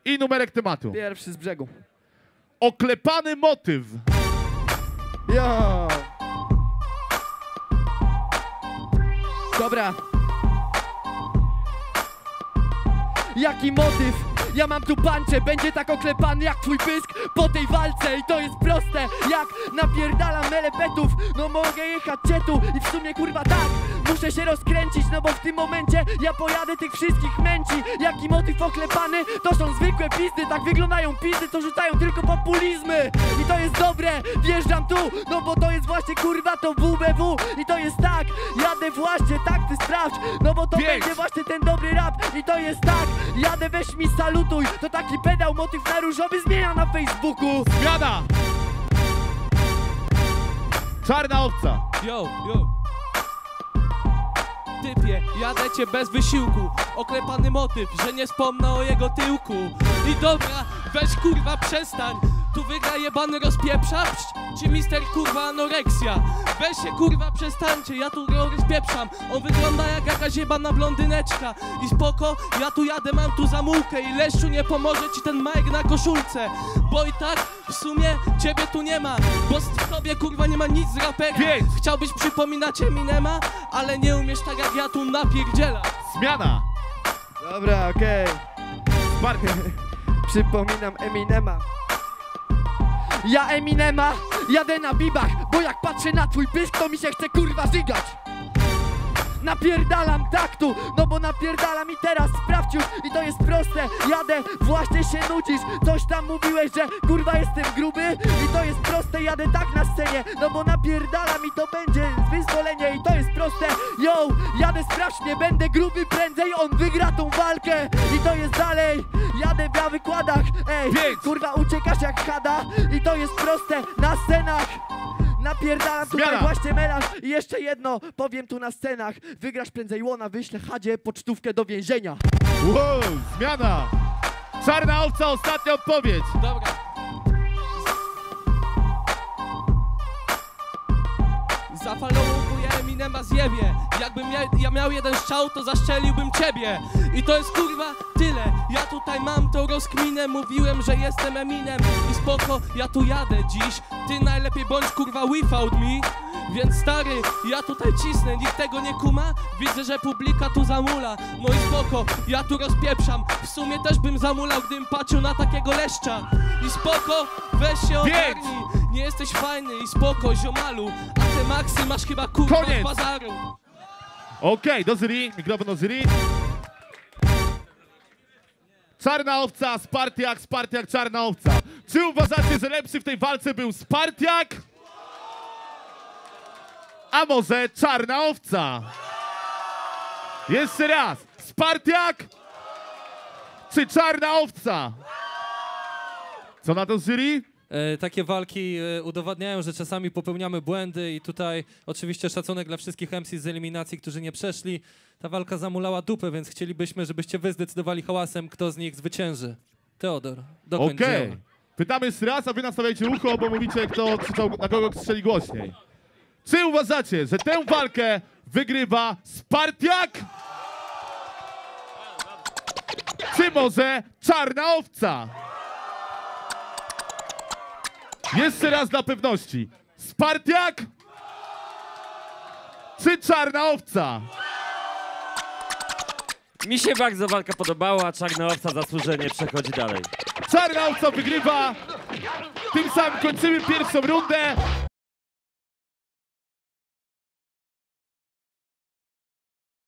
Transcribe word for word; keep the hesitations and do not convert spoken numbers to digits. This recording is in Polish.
i numerek tematu. Pierwszy z brzegu. Oklepany motyw. Jo. Dobra. Jaki motyw? Ja mam tu panczę, będzie tak oklepany jak twój pysk po tej walce. I to jest proste, jak napierdalam melepetów. No mogę jechać cietu i w sumie kurwa tak, muszę się rozkręcić, no bo w tym momencie ja pojadę tych wszystkich męci. Jaki motyw oklepany? To są zwykłe pizdy, tak wyglądają pizdy, co rzucają tylko populizmy. I to jest dobre, wjeżdżam tu, no bo to jest właśnie kurwa to W B W. I to jest tak, jadę właśnie tak, ty sprawdź, no bo to Pięć. będzie właśnie ten dobry rap. I to jest tak, jadę weź mi salutuj. To taki pedał, motyw na różowy zmienia na Facebooku. Zmiana! Czarna owca. Yo, yo. Typie, jadę cię bez wysiłku. Oklepany motyw, że nie wspomnę o jego tyłku. I dobra, weź kurwa przestań. Tu wygra jebany rozpieprzacz, czy mister kurwa anoreksja? Weź się kurwa przestańcie, ja tu go rozpieprzam. On wygląda jak jakaś jebana blondyneczka. I spoko, ja tu jadę, mam tu zamułkę. I leszczu nie pomoże ci ten majek na koszulce. Bo i tak w sumie ciebie tu nie ma, bo w tobie kurwa nie ma nic z rapera. Pięć. Chciałbyś przypominać Eminema, ale nie umiesz tak jak ja tu napierdziela. Zmiana. Dobra, okej. Spartiak. Przypominam Eminema. Ja Eminema jadę na bibach, bo jak patrzę na twój pysk, to mi się chce kurwa żygać. Napierdalam taktu, no bo napierdalam i teraz sprawdź już. I to jest proste, jadę, właśnie się nudzisz. Coś tam mówiłeś, że kurwa jestem gruby. I to jest proste, jadę tak na scenie, no bo napierdalam i to będzie wyzwolenie. I to jest proste, yo, jadę sprawdź mnie, będę gruby prędzej, on wygra tą walkę. I to jest dalej, jadę na wykładach, ej, Pięć. kurwa uciekasz jak chada. I to jest proste, na scenach napierdalam tutaj Zmiana. właśnie melanż. I jeszcze jedno powiem tu na scenach. Wygrasz prędzej łona, wyślę Hadzie pocztówkę do więzienia. Wow, zmiana. Czarna owca, ostatnia odpowiedź. Dobra. Zafollowuję Eminema zjebie. Jakbym mia ja miał jeden strzał, to zaszczeliłbym ciebie. I to jest kurwa tyle. Ja tutaj mam tą rozkminę. Mówiłem, że jestem Eminem. I spoko, ja tu jadę dziś. Ty najlepiej bądź kurwa without me. Więc stary, ja tutaj cisnę, nikt tego nie kuma. Widzę, że publika tu zamula. No i spoko, ja tu rozpieprzam. W sumie też bym zamulał, gdybym patrzył na takiego leszcza. I spoko, weź się ogarnij. Nie jesteś fajny i spoko, ziomalu. A te maksy masz chyba kurwa Koniec. z bazaru. Okej, okay, do jury, mikrofon do jury. Czarna owca, Spartiak, Spartiak, czarna owca. Czy uważacie, że lepszy w tej walce był Spartiak? A może czarna owca? Jeszcze raz. Spartiak? Czy czarna owca? Co na to jury? E, takie walki e, udowadniają, że czasami popełniamy błędy i tutaj oczywiście szacunek dla wszystkich M C z eliminacji, którzy nie przeszli. Ta walka zamulała dupę, więc chcielibyśmy, żebyście wy zdecydowali hałasem, kto z nich zwycięży. Teodor, dokończ Okej. dzieła. Pytamy jeszcze raz, a wy nastawiajcie ucho, bo mówicie, kto krzyczał, na kogo strzeli głośniej. Czy uważacie, że tę walkę wygrywa Spartiak? Czy może czarna owca? Jeszcze raz dla pewności. Spartiak? Czy czarna owca? Mi się bardzo walka podobała, a czarna owca zasłużenie przechodzi dalej. Czarna owca wygrywa. Tym samym kończymy pierwszą rundę.